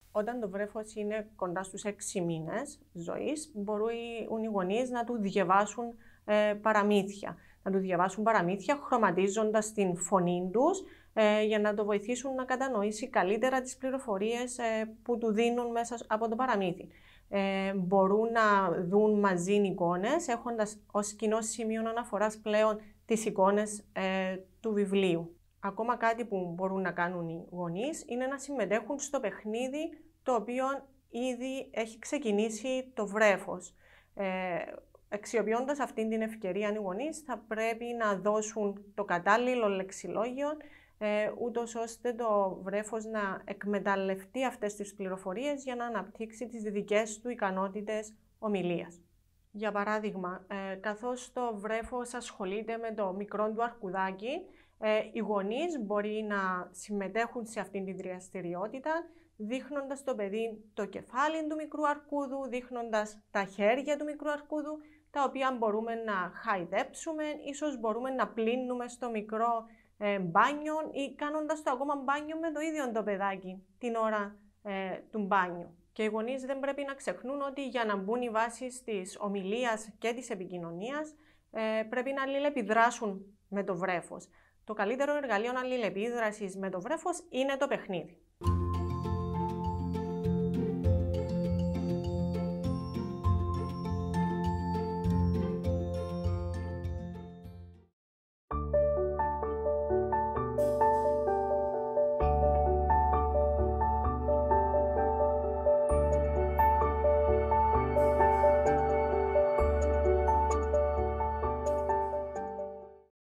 Όταν το βρέφος είναι κοντά στους 6 μήνες ζωής, μπορούν οι γονείς να του διαβάσουν παραμύθια. Να του διαβάσουν παραμύθια χρωματίζοντας την φωνή τους για να το βοηθήσουν να κατανοήσει καλύτερα τις πληροφορίες που του δίνουν μέσα από το παραμύθι. Μπορούν να δουν μαζί εικόνες, έχοντας ως κοινό σημείο αναφοράς πλέον τις εικόνες του βιβλίου. Ακόμα κάτι που μπορούν να κάνουν οι γονείς είναι να συμμετέχουν στο παιχνίδι το οποίο ήδη έχει ξεκινήσει το βρέφος. Αξιοποιώντας αυτήν την ευκαιρία οι γονείς θα πρέπει να δώσουν το κατάλληλο λεξιλόγιο ούτως ώστε το βρέφος να εκμεταλλευτεί αυτές τις πληροφορίες για να αναπτύξει τις δικές του ικανότητες ομιλίας. Για παράδειγμα, καθώς το βρέφος ασχολείται με το μικρό του αρκουδάκι, οι γονείς μπορεί να συμμετέχουν σε αυτήν την δραστηριότητα, δείχνοντας το παιδί το κεφάλι του μικρού αρκούδου, δείχνοντας τα χέρια του μικρού αρκούδου, τα οποία μπορούμε να χαϊδέψουμε, ίσως μπορούμε να πλύνουμε στο μικρό μπάνιο ή κάνοντας το ακόμα μπάνιο με το ίδιο το παιδάκι την ώρα του μπάνιου. Και οι γονείς δεν πρέπει να ξεχνούν ότι για να μπουν οι βάσεις της ομιλίας και της επικοινωνίας πρέπει να αλληλεπιδράσουν με το βρέφος. Το καλύτερο εργαλείο αλληλεπίδρασης με το βρέφος είναι το παιχνίδι.